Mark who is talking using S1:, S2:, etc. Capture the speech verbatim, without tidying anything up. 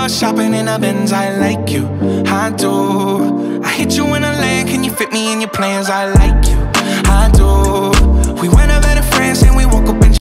S1: go shopping in a Benz, I like you, I do. I hit you in a land, can you fit me in your plans? I like you, I do. We went over to France and we woke up in